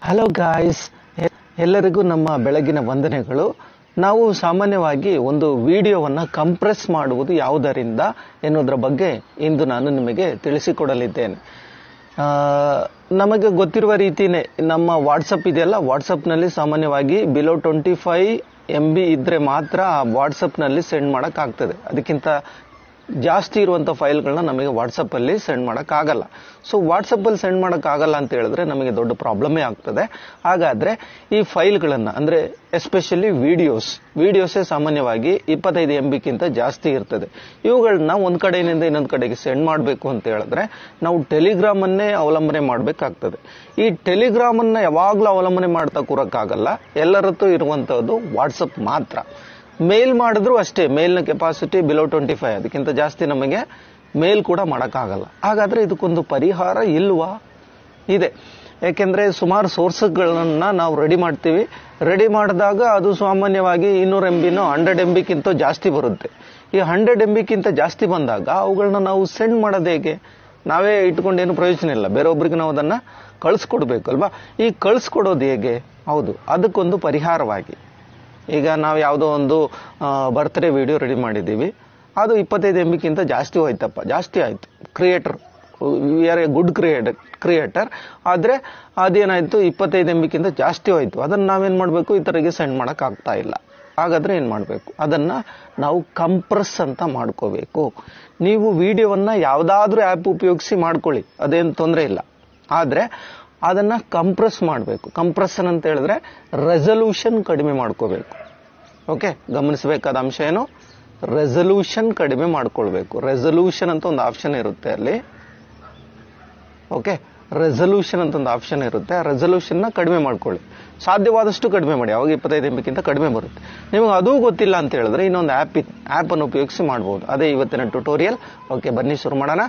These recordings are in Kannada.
ಹಲೋ ಗಾಯ್ಸ್, ಎಲ್ಲರಿಗೂ ನಮ್ಮ ಬೆಳಗಿನ ವಂದನೆಗಳು. ನಾವು ಸಾಮಾನ್ಯವಾಗಿ ಒಂದು ವಿಡಿಯೋವನ್ನು ಕಂಪ್ರೆಸ್ ಮಾಡುವುದು ಯಾವುದರಿಂದ ಎನ್ನುವುದರ ಬಗ್ಗೆ ಇಂದು ನಾನು ನಿಮಗೆ ತಿಳಿಸಿಕೊಡಲಿದ್ದೇನೆ. ನಮಗೆ ಗೊತ್ತಿರುವ ರೀತಿಯೇ ನಮ್ಮ ವಾಟ್ಸಪ್ ಇದೆಯಲ್ಲ, ವಾಟ್ಸಪ್ನಲ್ಲಿ ಸಾಮಾನ್ಯವಾಗಿ ಬಿಲೋ 25 MB ಇದ್ರೆ ಮಾತ್ರ ವಾಟ್ಸಪ್ನಲ್ಲಿ ಸೆಂಡ್ ಮಾಡೋಕ್ಕಾಗ್ತದೆ. ಅದಕ್ಕಿಂತ ಜಾಸ್ತಿ ಇರುವಂಥ ಫೈಲ್ಗಳನ್ನ ನಮಗೆ ವಾಟ್ಸಪ್ಪಲ್ಲಿ ಸೆಂಡ್ ಮಾಡೋಕ್ಕಾಗಲ್ಲ. ಸೊ ವಾಟ್ಸಪ್ಪಲ್ಲಿ ಸೆಂಡ್ ಮಾಡೋಕ್ಕಾಗಲ್ಲ ಅಂತ ಹೇಳಿದ್ರೆ ನಮಗೆ ದೊಡ್ಡ ಪ್ರಾಬ್ಲಮೇ ಆಗ್ತದೆ. ಹಾಗಾದರೆ ಈ ಫೈಲ್ಗಳನ್ನು ಅಂದರೆ ಎಸ್ಪೆಷಲಿ ವಿಡಿಯೋಸೇ ಸಾಮಾನ್ಯವಾಗಿ 25 MBಗಿಂತ ಜಾಸ್ತಿ ಇರ್ತದೆ. ಇವುಗಳನ್ನ ಒಂದು ಕಡೆಯಿಂದ ಇನ್ನೊಂದು ಕಡೆಗೆ ಸೆಂಡ್ ಮಾಡಬೇಕು ಅಂತ ಹೇಳಿದ್ರೆ ನಾವು ಟೆಲಿಗ್ರಾಮನ್ನೇ ಅವಲಂಬನೆ ಮಾಡಬೇಕಾಗ್ತದೆ. ಈ ಟೆಲಿಗ್ರಾಮನ್ನು ಯಾವಾಗಲೂ ಅವಲಂಬನೆ ಮಾಡ್ತಾ ಕೂರಕ್ಕಾಗಲ್ಲ. ಎಲ್ಲರತ್ತೂ ಇರುವಂಥದ್ದು ವಾಟ್ಸಪ್ ಮಾತ್ರ. ಮೇಲ್ ಮಾಡಿದ್ರು ಅಷ್ಟೇ, ಮೇಲ್ನ ಕೆಪಾಸಿಟಿ ಬಿಲೋ 25, ಅದಕ್ಕಿಂತ ಜಾಸ್ತಿ ನಮಗೆ ಮೇಲ್ ಕೂಡ ಮಾಡೋಕ್ಕಾಗಲ್ಲ. ಹಾಗಾದರೆ ಇದಕ್ಕೊಂದು ಪರಿಹಾರ ಇಲ್ವಾ? ಇದೆ. ಯಾಕೆಂದರೆ ಸುಮಾರು ಸೋರ್ಸ್ಗಳನ್ನ ನಾವು ರೆಡಿ ಮಾಡ್ತೀವಿ. ರೆಡಿ ಮಾಡಿದಾಗ ಅದು ಸಾಮಾನ್ಯವಾಗಿ 200 MBನೋ 100 MBಗಿಂತ ಜಾಸ್ತಿ ಬರುತ್ತೆ. ಈ 100 MBಗಿಂತ ಜಾಸ್ತಿ ಬಂದಾಗ ಅವುಗಳನ್ನ ನಾವು ಸೆಂಡ್ ಮಾಡೋದು ಹೇಗೆ? ನಾವೇ ಇಟ್ಕೊಂಡೇನು ಪ್ರಯೋಜನ ಇಲ್ಲ, ಬೇರೊಬ್ಬರಿಗೆ ನಾವು ಅದನ್ನು ಕಳಿಸ್ಕೊಡ್ಬೇಕಲ್ವಾ? ಈ ಕಳಿಸ್ಕೊಡೋದು ಹೇಗೆ? ಹೌದು, ಅದಕ್ಕೊಂದು ಪರಿಹಾರವಾಗಿ ಈಗ ನಾವು ಯಾವುದೋ ಒಂದು ಬರ್ತ್ಡೇ ವಿಡಿಯೋ ರೆಡಿ ಮಾಡಿದ್ದೀವಿ, ಅದು 25 MBಗಿಂತ ಜಾಸ್ತಿ ಹೋಯ್ತಪ್ಪ, ಜಾಸ್ತಿ ಆಯಿತು. We are a good creator, ಆದರೆ ಅದೇನಾಯಿತು 25 MBಗಿಂತ ಜಾಸ್ತಿ ಹೋಯಿತು. ಅದನ್ನು ನಾವೇನು ಮಾಡಬೇಕು? ಇತರರಿಗೆ ಸೆಂಡ್ ಮಾಡೋಕ್ಕಾಗ್ತಾ ಇಲ್ಲ. ಹಾಗಾದರೆ ಏನು ಮಾಡಬೇಕು? ಅದನ್ನು ನಾವು ಕಂಪ್ರೆಸ್ ಅಂತ ಮಾಡ್ಕೋಬೇಕು. ನೀವು ವಿಡಿಯೋವನ್ನು ಯಾವುದಾದ್ರೂ ಆ್ಯಪ್ ಉಪಯೋಗಿಸಿ ಮಾಡ್ಕೊಳ್ಳಿ, ಅದೇನು ತೊಂದರೆ ಇಲ್ಲ. ಆದರೆ ಅದನ್ನು ಕಂಪ್ರೆಸ್ ಮಾಡಬೇಕು. ಕಂಪ್ರೆಷನ್ ಅಂತ ಹೇಳಿದ್ರೆ ರೆಸಲ್ಯೂಷನ್ ಕಡಿಮೆ ಮಾಡ್ಕೋಬೇಕು. ಓಕೆ, ಗಮನಿಸಬೇಕಾದ ಅಂಶ ಏನು? ರೆಸಲ್ಯೂಷನ್ ಕಡಿಮೆ ಮಾಡ್ಕೊಳ್ಬೇಕು. ರೆಸಲ್ಯೂಷನ್ ಅಂತ ಒಂದು ಆಪ್ಷನ್ ಇರುತ್ತೆ ಅಲ್ಲಿ. ಓಕೆ, ರೆಸಲ್ಯೂಷನ್ ಅಂತ ಒಂದು ಆಪ್ಷನ್ ಇರುತ್ತೆ. ಆ ರೆಸಲ್ಯೂಷನ್ನ ಕಡಿಮೆ ಮಾಡ್ಕೊಳ್ಳಿ, ಸಾಧ್ಯವಾದಷ್ಟು ಕಡಿಮೆ ಮಾಡಿ. ಅವಾಗ 25 MBಗಿಂತ ಕಡಿಮೆ ಬರುತ್ತೆ. ನಿಮಗೆ ಅದೂ ಗೊತ್ತಿಲ್ಲ ಅಂತ ಹೇಳಿದ್ರೆ ಇನ್ನೊಂದು ಆ್ಯಪನ್ನು ಉಪಯೋಗಿಸಿ ಮಾಡ್ಬೋದು. ಅದೇ ಇವತ್ತಿನ ಟ್ಯುಟೋರಿಯಲ್. ಓಕೆ, ಬನ್ನಿ ಶುರು ಮಾಡೋಣ.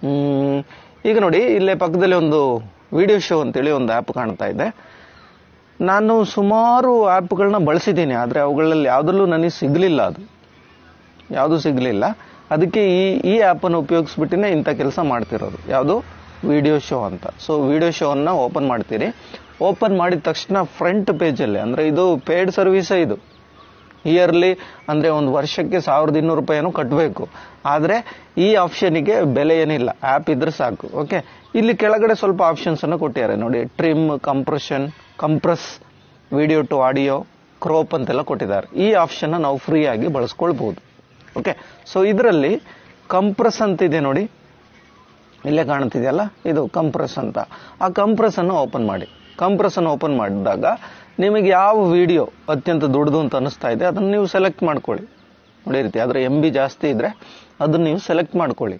ಈಗ ನೋಡಿ, ಇಲ್ಲೇ ಪಕ್ಕದಲ್ಲಿ ಒಂದು ವಿಡಿಯೋ ಶೋ ಅಂತೇಳಿ ಒಂದು ಆ್ಯಪ್ ಕಾಣ್ತಾ ಇದೆ. ನಾನು ಸುಮಾರು ಆ್ಯಪ್ಗಳನ್ನ ಬಳಸಿದ್ದೀನಿ, ಆದರೆ ಅವುಗಳಲ್ಲಿ ಯಾವುದರಲ್ಲೂ ನನಗೆ ಸಿಗಲಿಲ್ಲ, ಯಾವುದೂ ಸಿಗಲಿಲ್ಲ. ಅದಕ್ಕೆ ಈ ಆ್ಯಪನ್ನು ಉಪಯೋಗಿಸ್ಬಿಟ್ಟಿನೇ ಇಂಥ ಕೆಲಸ ಮಾಡ್ತಿರೋದು. ಯಾವುದು? ವಿಡಿಯೋ ಶೋ ಅಂತ. ಸೊ ವಿಡಿಯೋ ಶೋವನ್ನು ಓಪನ್ ಮಾಡ್ತೀರಿ. ಓಪನ್ ಮಾಡಿದ ತಕ್ಷಣ ಫ್ರಂಟ್ ಪೇಜಲ್ಲಿ, ಅಂದರೆ ಇದು ಪೇಯ್ಡ್ ಸರ್ವಿಸೇ, ಇದು ಇಯರ್ಲಿ ಅಂದರೆ ಒಂದು ವರ್ಷಕ್ಕೆ 1200 ರೂಪಾಯಿನೂ ಕಟ್ಟಬೇಕು. ಆದರೆ ಈ ಆಪ್ಷನಿಗೆ ಬೆಲೆ ಏನಿಲ್ಲ, ಆ್ಯಪ್ ಇದ್ರೆ ಸಾಕು. ಓಕೆ, ಇಲ್ಲಿ ಕೆಳಗಡೆ ಸ್ವಲ್ಪ ಆಪ್ಷನ್ಸನ್ನು ಕೊಟ್ಟಿದ್ದಾರೆ ನೋಡಿ. Trim, compress, video to audio, crop ಅಂತೆಲ್ಲ ಕೊಟ್ಟಿದ್ದಾರೆ. ಈ ಆಪ್ಷನ್ನ ನಾವು ಫ್ರೀಯಾಗಿ ಬಳಸ್ಕೊಳ್ಬೋದು. ಓಕೆ, ಸೊ ಇದರಲ್ಲಿ ಕಂಪ್ರೆಸ್ ಅಂತಿದೆ ನೋಡಿ, ಇಲ್ಲೇ ಕಾಣ್ತಿದೆಯಲ್ಲ, ಇದು ಕಂಪ್ರೆಸ್ ಅಂತ. ಆ ಕಂಪ್ರೆಸ್ಸನ್ನು ಓಪನ್ ಮಾಡಿ. ಕಂಪ್ರೆಸ್ಸನ್ನು ಓಪನ್ ಮಾಡಿದಾಗ ನಿಮಗೆ ಯಾವ ವಿಡಿಯೋ ಅತ್ಯಂತ ದೊಡ್ಡದು ಅಂತ ಅನಿಸ್ತಾ ಇದೆ ಅದನ್ನು ನೀವು ಸೆಲೆಕ್ಟ್ ಮಾಡ್ಕೊಳ್ಳಿ. ನೋಡಿ ರೀತಿ, ಆದರೆ MB ಜಾಸ್ತಿ ಇದ್ರೆ ಅದನ್ನು ನೀವು ಸೆಲೆಕ್ಟ್ ಮಾಡ್ಕೊಳ್ಳಿ.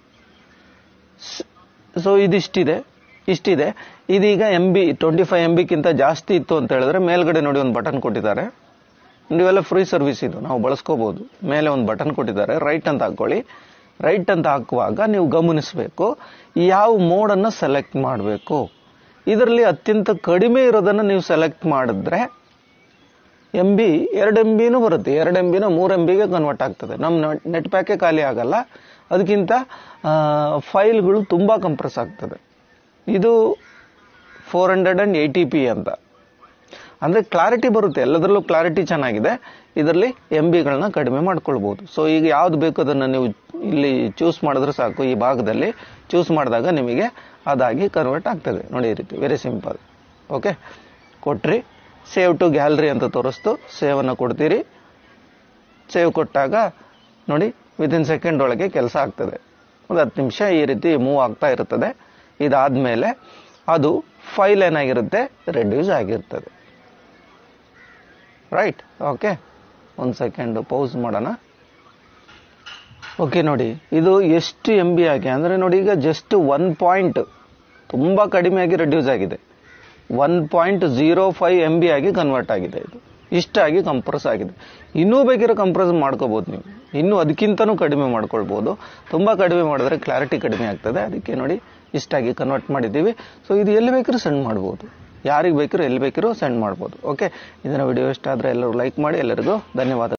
ಸೊ ಇದಿಷ್ಟಿದೆ. ಇದೀಗ MB 25 MBಗಿಂತ ಜಾಸ್ತಿ ಇತ್ತು ಅಂತ ಹೇಳಿದ್ರೆ ಮೇಲ್ಗಡೆ ನೋಡಿ ಒಂದು ಬಟನ್ ಕೊಟ್ಟಿದ್ದಾರೆ. ನೀವೆಲ್ಲ ಫ್ರೀ ಸರ್ವಿಸ್, ಇದು ನಾವು ಬಳಸ್ಕೋಬಹುದು. ಮೇಲೆ ಒಂದು ಬಟನ್ ಕೊಟ್ಟಿದ್ದಾರೆ, ರೈಟ್ ಅಂತ ಹಾಕೊಳ್ಳಿ. ರೈಟ್ ಅಂತ ಹಾಕುವಾಗ ನೀವು ಗಮನಿಸಬೇಕು ಯಾವ ಮೋಡನ್ನು ಸೆಲೆಕ್ಟ್ ಮಾಡಬೇಕು. ಇದರಲ್ಲಿ ಅತ್ಯಂತ ಕಡಿಮೆ ಇರೋದನ್ನು ನೀವು ಸೆಲೆಕ್ಟ್ ಮಾಡಿದ್ರೆ MB 2 MBನೂ ಬರುತ್ತೆ. 2 MBನ 3 MBಗೆ ಕನ್ವರ್ಟ್ ಆಗ್ತದೆ. ನಮ್ಮ ನೆಟ್ ಪ್ಯಾಕೇ ಖಾಲಿ ಆಗಲ್ಲ. ಅದಕ್ಕಿಂತ ಫೈಲ್ಗಳು ತುಂಬ ಕಂಪ್ರೆಸ್ ಆಗ್ತದೆ. ಇದು 480p ಅಂತ, ಅಂದರೆ ಕ್ಲಾರಿಟಿ ಬರುತ್ತೆ. ಎಲ್ಲದರಲ್ಲೂ ಕ್ಲಾರಿಟಿ ಚೆನ್ನಾಗಿದೆ. ಇದರಲ್ಲಿ MBಗಳನ್ನ ಕಡಿಮೆ ಮಾಡ್ಕೊಳ್ಬೋದು. ಸೊ ಈಗ ಯಾವ್ದು ಬೇಕು ಅದನ್ನು ನೀವು ಇಲ್ಲಿ ಚೂಸ್ ಮಾಡಿದ್ರೆ ಸಾಕು. ಈ ಭಾಗದಲ್ಲಿ ಚೂಸ್ ಮಾಡಿದಾಗ ನಿಮಗೆ ಅದಾಗಿ ಕನ್ವರ್ಟ್ ಆಗ್ತದೆ. ನೋಡಿ ಈ ರೀತಿ, ವೆರಿ ಸಿಂಪಲ್. ಓಕೆ, ಕೊಟ್ರಿ, ಸೇವ್ ಟು ಗ್ಯಾಲರಿ ಅಂತ ತೋರಿಸ್ತು. ಸೇವನ್ನು ಕೊಡ್ತೀರಿ. ಸೇವ್ ಕೊಟ್ಟಾಗ ನೋಡಿ ವಿತಿನ್ ಸೆಕೆಂಡ್ ಒಳಗೆ ಕೆಲಸ ಆಗ್ತದೆ. ಒಂದು 10 ನಿಮಿಷ ಈ ರೀತಿ ಮೂವ್ ಆಗ್ತಾ ಇರುತ್ತದೆ. ಇದಾದ್ಮೇಲೆ ಅದು ಫೈಲ್ ಏನಾಗಿರುತ್ತೆ? ರೆಡ್ಯೂಸ್ ಆಗಿರ್ತದೆ. ರೈಟ್. ಓಕೆ, ಒಂದು ಸೆಕೆಂಡ್ ಪೌಸ್ ಮಾಡೋಣ. ಓಕೆ, ನೋಡಿ ಇದು ಎಷ್ಟು MB ಆಗಿ ಅಂದರೆ ನೋಡಿ, ಈಗ ಜಸ್ಟ್ 1 ಪಾಯಿಂಟ್ ತುಂಬ ಕಡಿಮೆಯಾಗಿ ರೆಡ್ಯೂಸ್ ಆಗಿದೆ. 1.05 MB ಆಗಿ ಕನ್ವರ್ಟ್ ಆಗಿದೆ. ಇದು ಇಷ್ಟಾಗಿ ಕಂಪ್ರೆಸ್ ಆಗಿದೆ. ಇನ್ನೂ ಬೇಕಿರೋ ಕಂಪ್ರೆಸ್ ಮಾಡ್ಕೋಬೋದು ನೀವು. ಇನ್ನೂ ಅದಕ್ಕಿಂತನೂ ಕಡಿಮೆ ಮಾಡ್ಕೊಳ್ಬೋದು. ತುಂಬ ಕಡಿಮೆ ಮಾಡಿದ್ರೆ ಕ್ಲಾರಿಟಿ ಕಡಿಮೆ ಆಗ್ತದೆ. ಅದಕ್ಕೆ ನೋಡಿ ಇಷ್ಟಾಗಿ ಕನ್ವರ್ಟ್ ಮಾಡಿದ್ದೀವಿ. ಸೊ ಇದು ಎಲ್ಲಿ ಬೇಕಿರೋ ಸೆಂಡ್ ಮಾಡ್ಬೋದು, ಯಾರಿಗೆ ಬೇಕಿರೋ ಎಲ್ಲಿ ಬೇಕಿರೋ ಸೆಂಡ್ ಮಾಡ್ಬೋದು. ಓಕೆ, ಇದನ್ನ ವಿಡಿಯೋ ಇಷ್ಟ ಆದರೆ ಎಲ್ಲರೂ ಲೈಕ್ ಮಾಡಿ. ಎಲ್ಲರಿಗೂ ಧನ್ಯವಾದ.